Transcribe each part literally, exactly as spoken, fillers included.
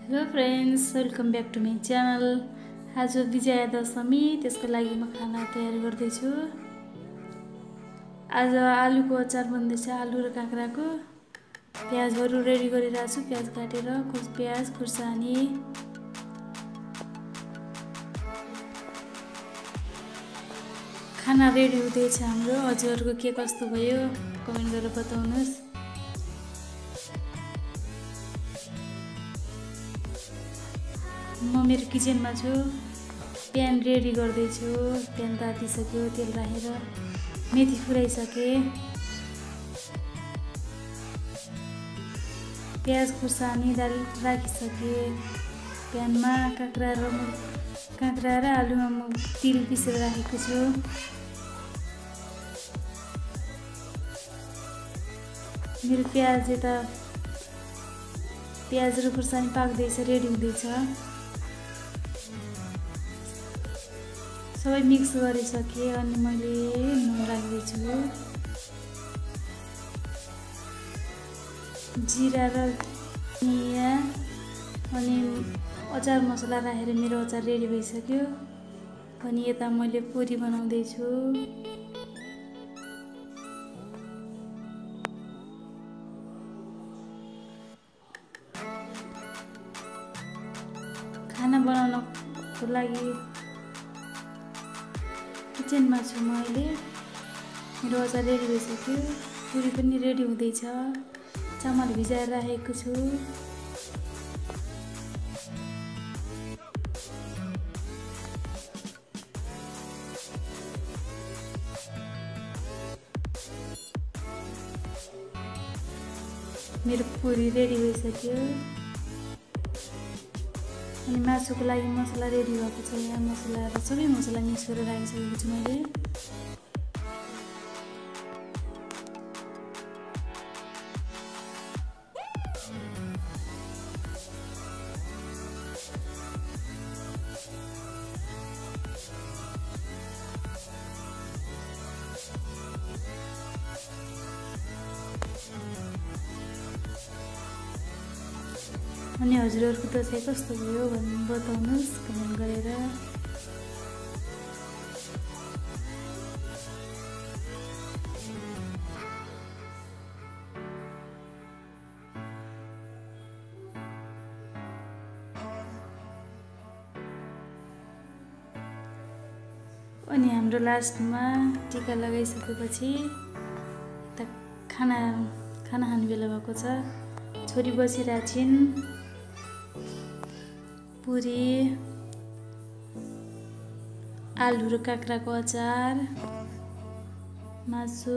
Hello friends, welcome back to my channel. आज विजया दशमी, त्यसको लागि म खाना तयारी गर्दैछु। आज आलुको अचार बन्दैछ, आलु र काँक्राको। प्याजहरू रेडी गरिरहेको छु, प्याज काटेर खुस प्याज खुर्सानी। खाना रेडी हुँदैछ हाम्रो। हजुरहरूको के कस्तो भयो कमेन्ट गरेर बताउनुहोस्। म मेरो किचनमा छु, प्यान रेडी गर्दैछु। प्यान तातिसक्यो, तेल राखेर मेथी फुराइसकेँ। प्याज खुर्सानी दाल राखिसकेँ। प्यानमा काँक्रा र काँक्रा र आलुमा म तिल पिसेर राखेको छु। मेरो प्याज यता प्याज र खुर्सानी पाक्दैछ, रेडी हुँदैछ। सबै मिक्स गरिसकेँ अनि मैले नुन राख्दैछु। जिरा र धनिया अनि अचार मसला राखेर मेरो अचार रेडी भइसक्यो। अनि यता मैले पुरी बनाउँदैछु। खाना बनाउनको लागि किचनमा छु म अहिले। मेरो अचार रेडी भइसक्यो, पुरी पनि रेडी हुँदैछ। चामल भिजाएर राखेको छु। मेरो पुरी रेडी भइसक्यो। अनि मासुको लागि मसला रेडी भएको छ। यहाँ मसला र सबै मसला मिक्स गरेर राखिसकेको छु मैले। अनि हजुरहरूको दसैँ कस्तो भयो भन्नु बताउनुहोस् कमेन्ट गरेर। अनि हाम्रो लास्टमा टिका लगाइसकेपछि त खाना खाना खाने बेला भएको छ। छोरी बसिरहेको छिन्। पुरी, आलु र काँक्राको अचार, मासु,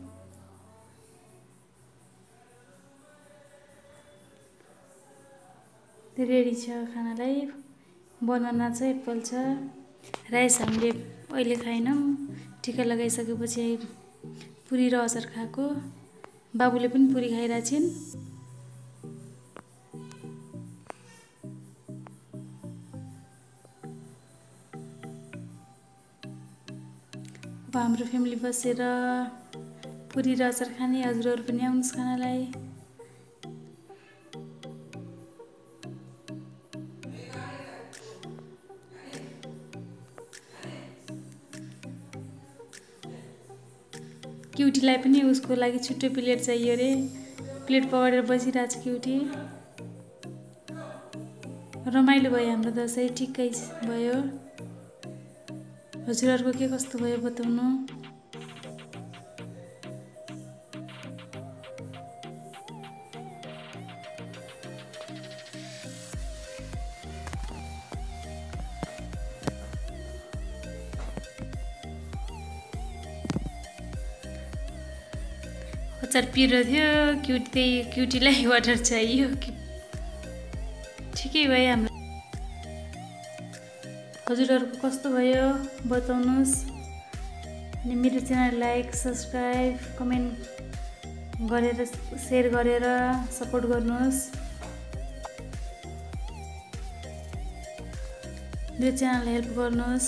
रेडी छ। खानालाई बनाना छ, एप्पल छ। राइस हामीले अहिले खाएनौँ, टिका लगाइसकेपछि पुरी र अचार खाएको। बाबुले पनि पुरी खाइरहेको छिन्। अब हाम्रो फ्यामिली बसेर पुरी र अचार खाने। हजुरहरू पनि आउनुहोस् खानालाई। क्युटीलाई पनि उसको लागि छुट्टै प्लेट चाहियो अरे। प्लेट पकडेर बसिरहेको छ क्युटी। रमाइलो भयो हाम्रो दसैँ, ठिकै भयो। हजुरहरूको के कस्तो भयो बताउनु। अचार पिरो थियो, क्युटी त्यही क्युटीलाई वाटर चाहियो। ठिकै भयो हाम्रो। हजुरहरूको कस्तो भयो बताउनुहोस्। अनि मेरो च्यानल लाइक सब्सक्राइब कमेन्ट गरेर सेयर गरेर सपोर्ट गर्नुहोस्। मेरो च्यानललाई हेल्प गर्नुहोस्।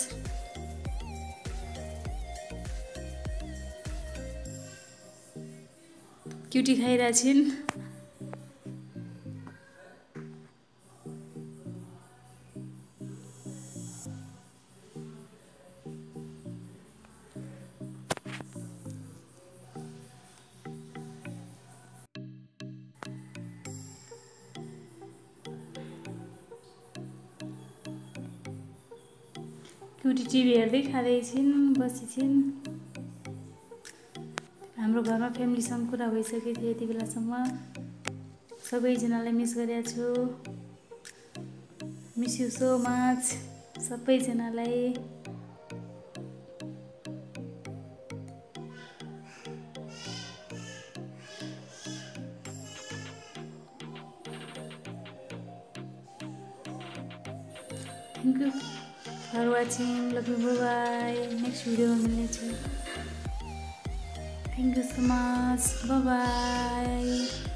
क्युटी खाइरहेको छिन्। टुटी टिभी हेर्दै खाँदै छिन् बसी छिन्। हाम्रो घरमा फ्यामिलीसँग कुरा भइसकेको थियो यति बेलासम्म। सबैजनालाई मिस गरेको छु। मिस यु सो मच सबैजनालाई। Thank you for watching. Love you. Bye bye. Next video में मिलने चाहिए. Thank you so much. Bye bye.